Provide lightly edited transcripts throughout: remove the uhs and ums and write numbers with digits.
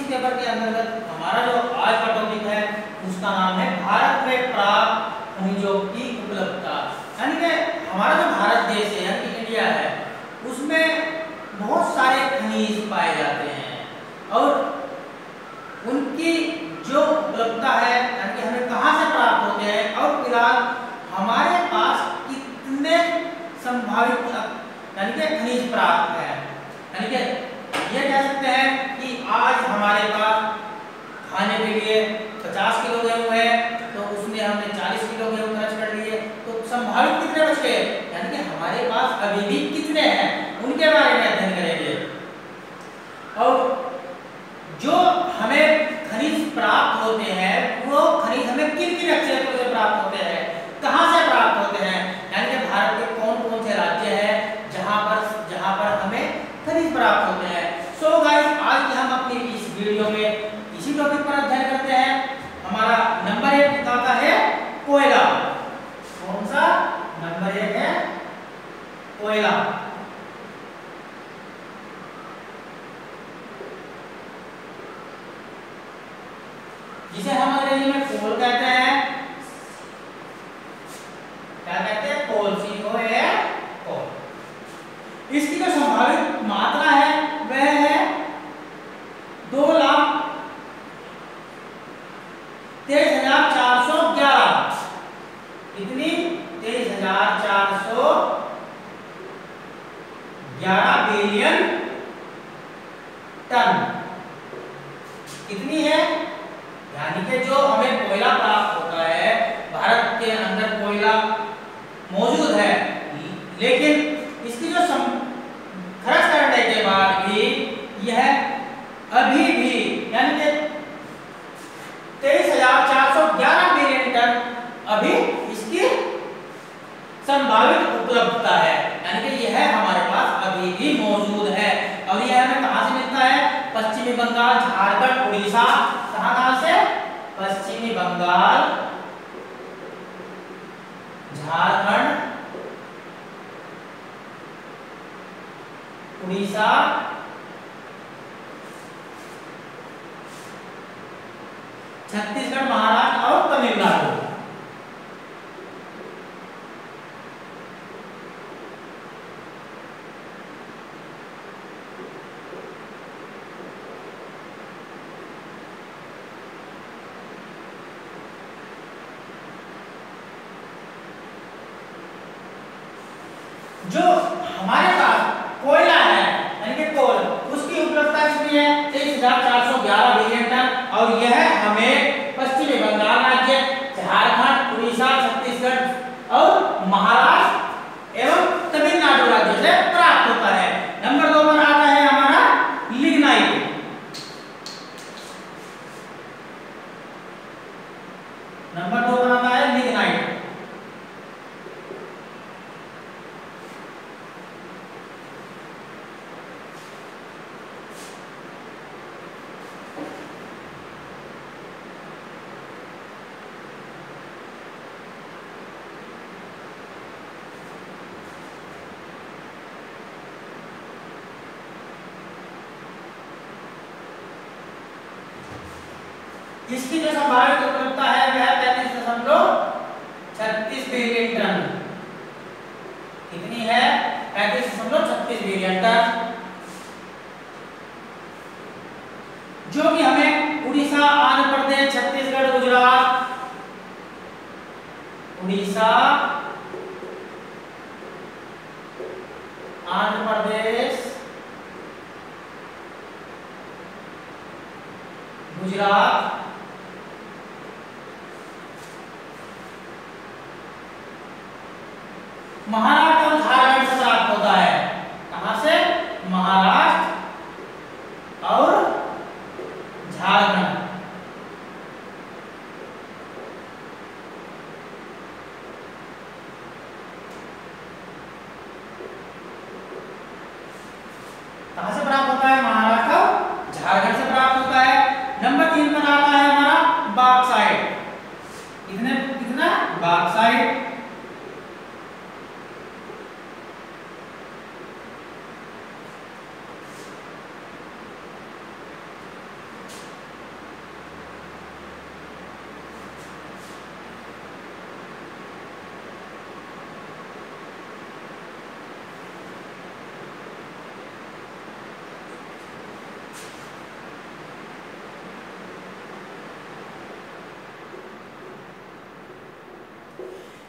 Newspaper के अंतर्गत हमारा जो आज का टॉपिक है उसका नाम है भारत में प्राप्त खनिजों की उपलब्धता। यानी कि हमारा जो भारत देश है यानी कि इंडिया है उसमें बहुत सारे खनिज पाए जाते हैं और उनकी जो उपलब्धता है यानी कि हमें कहाँ से प्राप्त होते हैं और फिलहाल हमारे पास कितने संभावित यानी कि खनिज प्राप्त है। यानी कि ये कह सकते हैं कि आज हमारे पास खाने के लिए 50 किलो गेहूं है तो उसमें हमने 40 किलो गेहूं खर्च कर लिए तो संभावित कितने बचे यानी कि हमारे पास अभी भी कितने हैं उनके बारे में अध्ययन करेंगे। और जो हमें खनिज प्राप्त होते हैं वो खनिज हमें किन किन क्षेत्रों से प्राप्त होते हैं, कहां से प्राप्त होते हैं, यानी कि भारत के कौन कौन से राज्य हैं जहां पर हमें खनिज प्राप्त होते हैं। सो गाइस आज की हम अपनी इस वीडियो में इसी टॉपिक पर अध्ययन करते हैं। हमारा नंबर 1 आता है कोयला। कौन सा? नंबर 1 है कोयला। जिसे हम अंग्रेजी में कोल कहते हैं। क्या कहते हैं? कोल। CO है कोल। इसकी जो संभावित मात्रा है वह है 2,23,411। कितनी? 23,411 बिलियन टन। कितनी है? यानी कि जो हमें कोयला प्राप्त होता है भारत के अंदर कोयला मौजूद है लेकिन इसकी जो खर्च करने के बाद भी यह अभी भी यानी कि 23,411 बिलियन टन अभी इसकी संभावित उपलब्धता है। यानी कि यह हमारे पास अभी भी मौजूद है और यह हमें कहां से मिलता है? पश्चिमी बंगाल, झारखंड, उड़ीसा। कहां से? पश्चिमी बंगाल, झारखंड, उड़ीसा, छत्तीसगढ़, महाराष्ट्र और तमिलनाडु। जो हमारे पास कोयला है यानी कि कोल उसकी उपलब्धता कितनी है? 23,411 बिलियन टन और यह हमें पश्चिमी बंगाल राज्य, झारखंड, उड़ीसा, छत्तीसगढ़ और महाराष्ट्र एवं तमिलनाडु राज्य से प्राप्त होता है। नंबर 2 पर आता है हमारा लिग्नाइट। नंबर 2 पर आता है लिग्नाइट। इसकी जो संभावित उपलब्धता है वह 35.36 बिलियन टन। कितनी है? 35.36 बिलियन टन जो कि हमें उड़ीसा, आंध्र प्रदेश, छत्तीसगढ़, गुजरात, उड़ीसा, आंध्र प्रदेश, गुजरात, महाराष्ट्र और झारखंड से प्राप्त होता है। कहां से? महाराष्ट्र और झारखंड। कहां से प्राप्त होता है? महाराष्ट्र और झारखंड से प्राप्त होता है। नंबर 3 पर आता है हमारा बॉक्साइट। कितना? बॉक्साइट।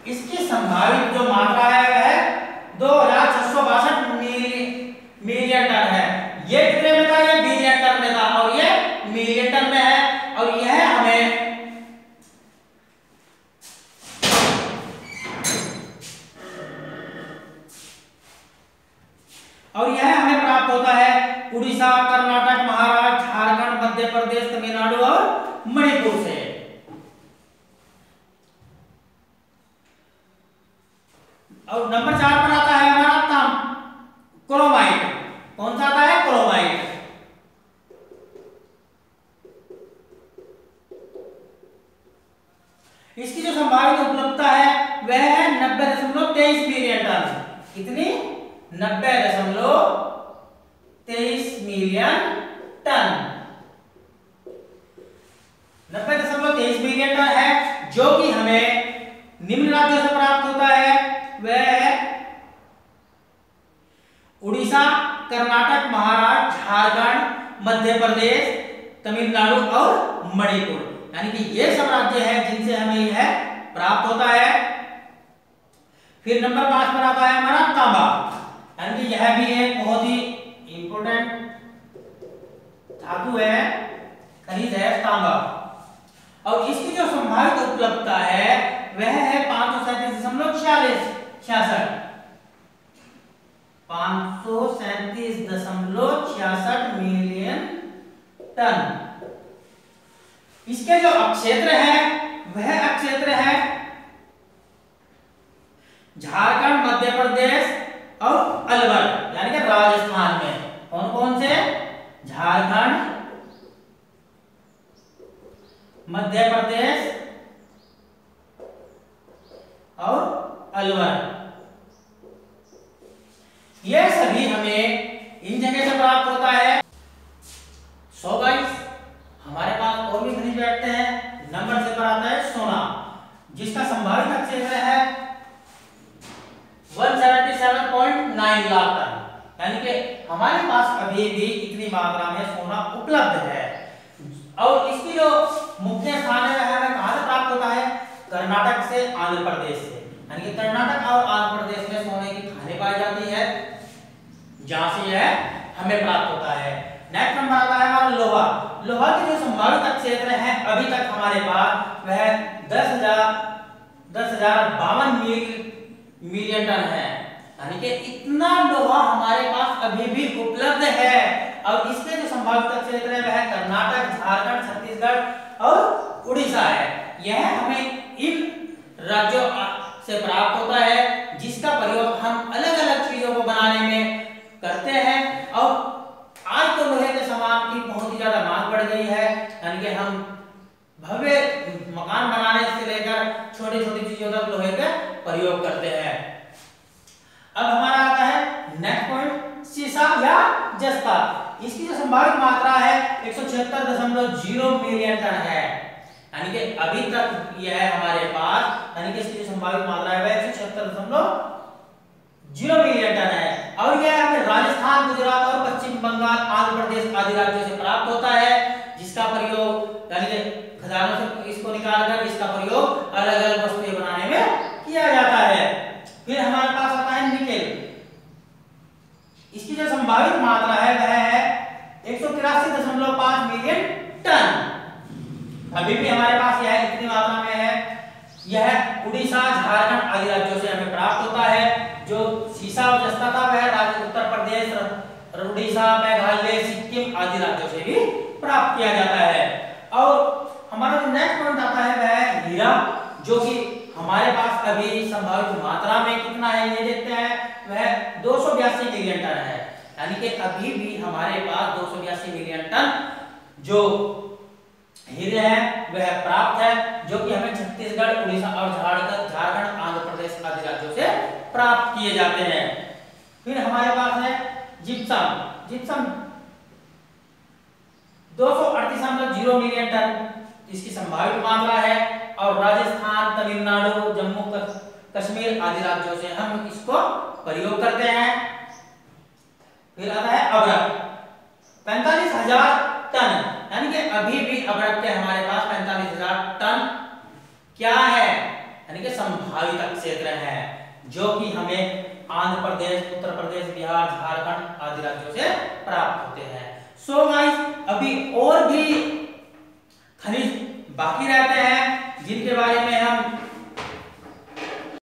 इसकी संभावित जो मात्रा है वह 2662 मिलियन टन है। ये कितने में था? ये बिलियन टन में था और ये मिलियन टन में है। और यह हमें प्राप्त होता है उड़ीसा, कर्नाटक, महाराष्ट्र, झारखंड, मध्य प्रदेश, तमिलनाडु और मणिपुर से। और नंबर 4 पर आता है हमारा क्रोमाइट। कौन सा आता है? क्रोमाइट। इसकी जो संभावित उपलब्धता है वह है 90.23 मिलियन टन। कितनी? 90.23 मिलियन टन। 90.23 मिलियन टन है, जो कि हमें निम्न राज्यों से प्राप्त होता है। वह है उड़ीसा, कर्नाटक, महाराष्ट्र, झारखंड, मध्य प्रदेश, तमिलनाडु और मणिपुर। यानी कि ये सब राज्य हैं जिनसे हमें यह प्राप्त होता है। फिर नंबर 5 पर आता है हमारा तांबा। यानी कि यह भी एक बहुत ही इंपॉर्टेंट धातु है, खनिज है तांबा। और इसकी जो संभावित उपलब्धता है वह है 537.66 537.66 मिलियन टन। इसके जो अक्षेत्र है वह अक्षेत्र है झारखंड, मध्य प्रदेश और अलवर, यानी कि राजस्थान में। कौन कौन से? झारखंड, मध्य प्रदेश और अलवर। यह सभी हमें इन जगह से प्राप्त होता है। सो गाइस, हमारे पास और भी खनिज बैठते हैं। नंबर से पर आता है सोना, जिसका संभावित क्षेत्र है 177.9 लाख टन। यानी कि हमारे पास अभी भी इतनी मात्रा में सोना उपलब्ध है। और इसकी जो मुख्य स्थान है वह हमें कहां से प्राप्त होता है? कर्नाटक से, आंध्र प्रदेश से। यानी कि कर्नाटक और आंध्र प्रदेश में सोने की खानें पाई जाती है, जहां से यह हमें प्राप्त होता है। नेक्स्ट नंबर आता है हमारा लोहा। लोहा के जो संभावित क्षेत्र है अभी तक हमारे पास वह 10,052 मिलियन टन है। यानी कि इतना लोहा हमारे पास अभी भी उपलब्ध है। और इसके जो संभावित क्षेत्र है वह कर्नाटक, झारखंड, छत्तीसगढ़ और उड़ीसा है। यह हमें इन राज्यों से प्राप्त होता है, जिसका प्रयोग हम अलग अलग चीजों को बनाने में करते हैं। और आज तो लोहे के सामान की बहुत ही ज्यादा मांग बढ़ गई है। यानी कि हम भव्य मकान बनाने से लेकर छोटी छोटी चीजों तक लोहे का प्रयोग करते हैं। अब हमारा आता है नेक्स्ट पॉइंट, शीशा या जस्ता। इसकी जो संभावित मात्रा है 176.0 मिलियन टन है। यानी कि अभी तक यह हमारे पास, यानी कि इसकी जो संभावित मात्रा है वह 176.0 मिलियन टन है। और यह हमें राजस्थान, गुजरात और पश्चिम बंगाल, आंध्र प्रदेश आदि राज्यों से प्राप्त होता है, जिसका प्रयोग यानी कि खदानों से इसको निकालकर इसका प्रयोग अलग अलग वस्तुएं बनाने में किया जाता है। फिर हमारे पास आता है निकेल। इसकी जो संभावित मात्रा है वह है 183.5 मिलियन टन। अभी भी हमारे पास यह इतनी मात्रा में है। यह उड़ीसा, झारखंड आदि राज्यों से हमें प्राप्त होता है। जो शीशा और जस्ता था वह राज्य उत्तर प्रदेश, उड़ीसा, मेघालय, सिक्किम आदि राज्यों से भी प्राप्त किया जाता है। और हमारा जो नेक्स्ट पॉइंट आता है वह है हीरा, जो कि हमारे पास अभी संभावित मात्रा में कितना है ये देखते हैं। वह 282 मिलियन टन है। यानी कि अभी भी हमारे पास 282 मिलियन टन जो हीरे हैं वह प्राप्त है, जो कि हमें छत्तीसगढ़, उड़ीसा और झारखंड, आंध्र प्रदेश आदि राज्यों से प्राप्त किए जाते हैं। फिर हमारे पास है जिप्सम। जिप्सम 238.0 मिलियन टन इसकी संभावित मात्रा है। और राजस्थान, तमिलनाडु, जम्मू कश्मीर आदि राज्यों से हम इसको प्रयोग करते हैं। फिर आता है अभ्रक, 45,000 टन। यानी कि अभी भी अभ्रक के हमारे पास 45,000 टन क्या है, यानी कि संभावित क्षेत्र हैं जो कि हमें आंध्र प्रदेश, उत्तर प्रदेश, बिहार, झारखंड आदि राज्यों से प्राप्त होते हैं। सो गाइस, अभी और भी खनिज बाकी रहते हैं जिनके बारे में हम